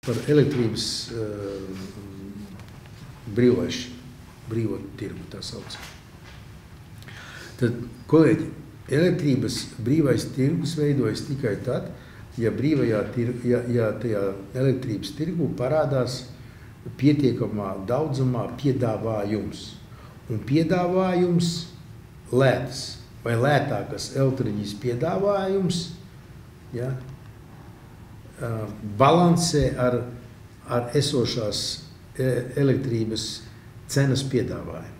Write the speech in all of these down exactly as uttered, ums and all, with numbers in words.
Par elektrības uh, brīvlaišanu, brīvo tirgu tā sauc. Tad, kolēģi, elektrības brīvais tirgus veidojas tikai tad, ja brīvajā tirgu, ja, ja tajā elektrības tirgu parādās pietiekamā daudzumā piedāvājums. Un piedāvājums lētas vai lētākas elektriņas piedāvājums, ja, balansē ar, ar esošās elektrības cenas piedāvājumu.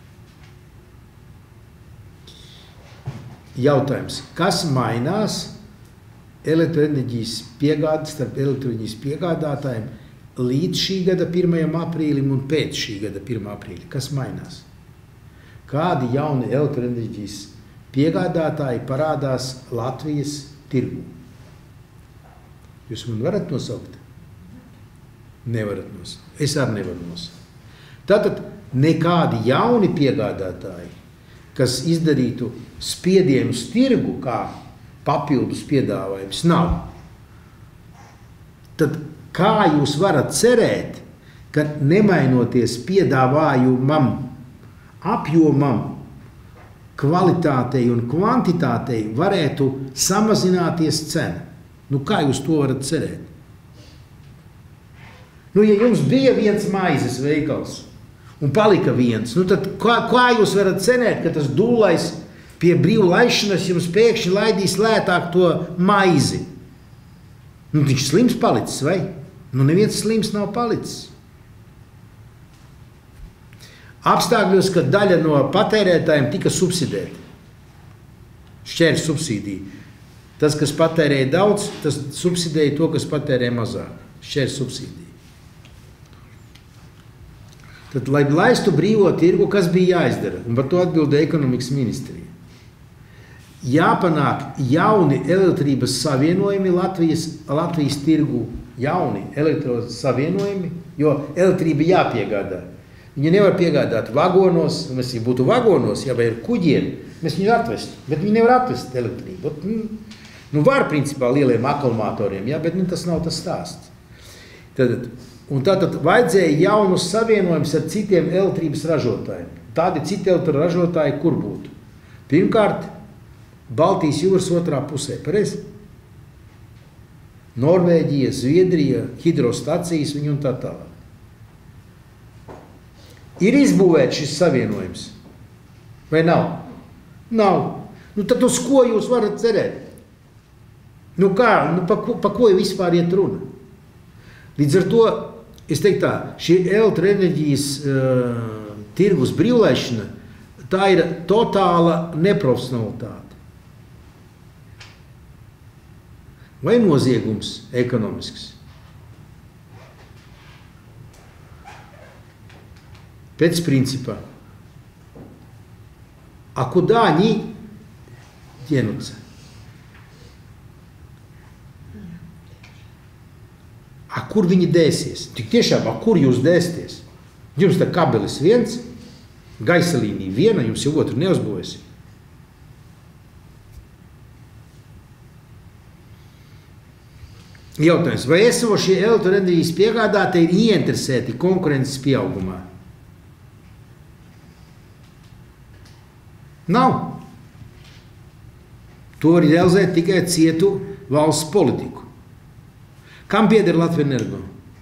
Jautājums, kas mainās elektroenerģijas piegādes starp elektroenerģijas piegādātājiem līdz šī gada pirmajam aprīlim un pēc šī gada pirmā aprīļa? Kas mainās? Kādi jauni elektroenerģijas piegādātāji parādās Latvijas tirgū? Jūs man varat nosaukt? Nevarat nosaukt. Es arī nevaru nosaukt. Tātad nekādi jauni piegādātāji, kas izdarītu spiedienu uz tirgu, kā papildus piedāvājums, nav. Tad kā jūs varat cerēt, ka nemainoties piedāvājumam, apjomam, kvalitātei un kvantitātei varētu samazināties cena? Nu, kā jūs to varat cerēt? Nu, ja jums bija viens maizes veikals un palika viens, nu tad kā, kā jūs varat cerēt, ka tas dūlais pie brīvu laišanas jums pēkšņi laidīs lētāk to maizi? Nu, viņš slims palicis, vai? Nu, neviens slims nav palicis. Apstākļos, kad daļa no patērētājiem tika subsidēta. Šķērs subsīdija. Tas, kas patērēja daudz, tas subsidēja to, kas patērēja mazāk. Šķērs subsīdija. Tad, lai laistu brīvo tirgu, kas bija jāizdara? Un par to atbildēja ekonomikas ministrija. Jāpanāk jauni elektrības savienojumi Latvijas, Latvijas tirgu. Jauni elektrības savienojumi, jo elektrība jāpiegādā. Viņi nevar piegādāt vagonos, mēs, ja būtu vagonos, ja vai ir kuģiem, mēs viņu atvestu, bet viņi nevar atvest elektrību. Nu, var, principā, lieliem akumulatoriem, ja, bet nu, tas nav tas stāsts. Tad, un tātad vajadzēja jaunus savienojumus ar citiem elektrības ražotājiem. Tādi citi elektrības ražotāji, kur būtu? Pirmkārt, Baltijas jūras otrā pusē, pareizi? Norvēģija, Zviedrija, hidrostacijas viņi un tā tālāk. Ir izbūvēts šis savienojums? Vai nav? Nav. Nu, tad uz ko jūs varat cerēt? Nu kā, nu pa, pa ko vispār iet runa? Līdz ar to, es teiktu tā, šī elektroenerģijas uh, tirgus brīvlaišana, tā ir totāla neprofesionalitāte. Vai noziegums ekonomisks? Pēc principa. A kudā они денутся? A kur viņi dēsies? Tik tiešām, a kur jūs dēsties? Jums tā kabelis viens, gaisa līnija viena, jums jau otru neuzbūvēsi. Jautājums, vai esošie elektroenerģijas piegādātāji ir ieinteresēti konkurences pieaugumā? Nav. To var realizēt tikai cietu valsts politiku. Kam pieder Latvijas Energo?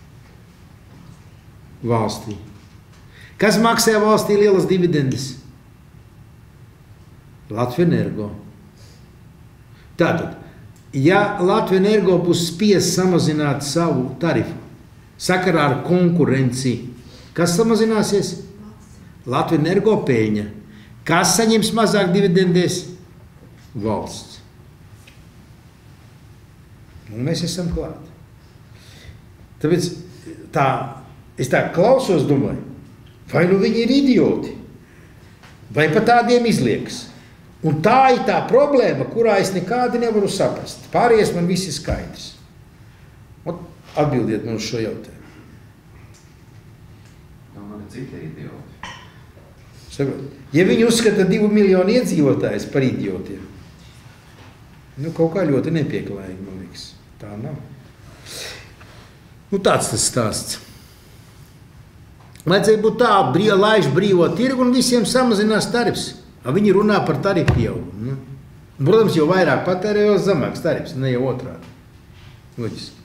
Valstī. Kas maksā valstī lielas dividendes? Latvijas Energo. Tātad, ja Latvijas Energo būs spiest samazināt savu tarifu sakarā ar konkurenci, kas samazināsies? Latvijas Energo peļņa. Kas saņems mazāk dividendēs? Valsts. Un mēs esam klāt. Tāpēc tā, es tā klausos, domāju, vai nu viņi ir idioti, vai pa tādiem izliekas. Un tā ir tā problēma, kurā es nekādi nevaru saprast. Pārējais man viss ir skaidrs. Atbildiet man uz šo jautājumu. No man ir citi idioti. Ja viņi uzskata divu miljonu iedzīvotājus par idiotiem, nu kaut kā ļoti nepieklājīgi, man liekas. Tā nav. Nu, tāds tas stāsts. Vajadzēja būt tā, brīv, laiž brīvo tirgu un visiem samazinās tarifs. Viņi runā par tarifu pieaugumu. Protams, jo vairāk patērē, jo zemāks tarifs, ne jau otrādi. Loģiski.